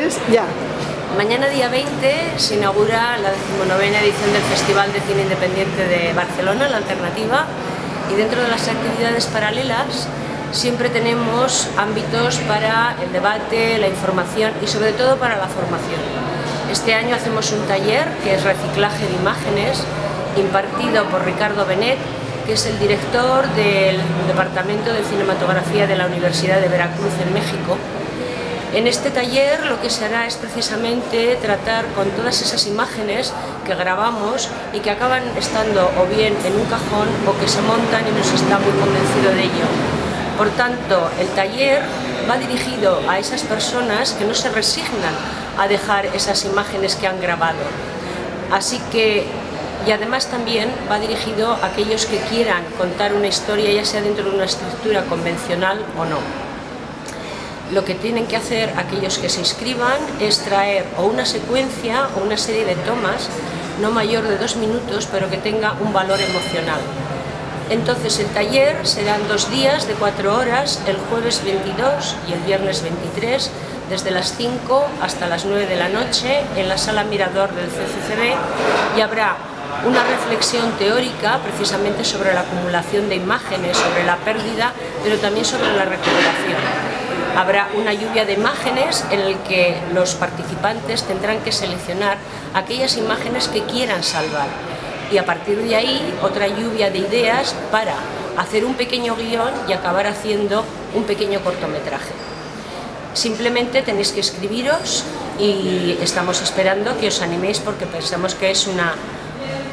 Ya. Mañana día 20 se inaugura la 19ª edición del Festival de Cine Independiente de Barcelona, La Alternativa, y dentro de las actividades paralelas siempre tenemos ámbitos para el debate, la información y sobre todo para la formación. Este año hacemos un taller que es reciclaje de imágenes, impartido por Ricardo Benet, que es el director del Departamento de Cinematografía de la Universidad de Veracruz en México. En este taller lo que se hará es precisamente tratar con todas esas imágenes que grabamos y que acaban estando o bien en un cajón o que se montan y no se está muy convencido de ello. Por tanto, el taller va dirigido a esas personas que no se resignan a dejar esas imágenes que han grabado. Así que, y además también va dirigido a aquellos que quieran contar una historia, ya sea dentro de una estructura convencional o no. Lo que tienen que hacer aquellos que se inscriban es traer o una secuencia o una serie de tomas no mayor de 2 minutos, pero que tenga un valor emocional. Entonces el taller serán 2 días de 4 horas, el jueves 22 y el viernes 23, desde las 5 hasta las 9 de la noche en la sala Mirador del CCCB, y habrá una reflexión teórica precisamente sobre la acumulación de imágenes, sobre la pérdida, pero también sobre la recuperación. Habrá una lluvia de imágenes en el que los participantes tendrán que seleccionar aquellas imágenes que quieran salvar, y a partir de ahí otra lluvia de ideas para hacer un pequeño guión y acabar haciendo un pequeño cortometraje. Simplemente tenéis que escribiros y estamos esperando que os animéis, porque pensamos que es un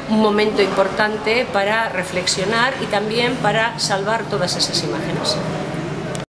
momento importante para reflexionar y también para salvar todas esas imágenes.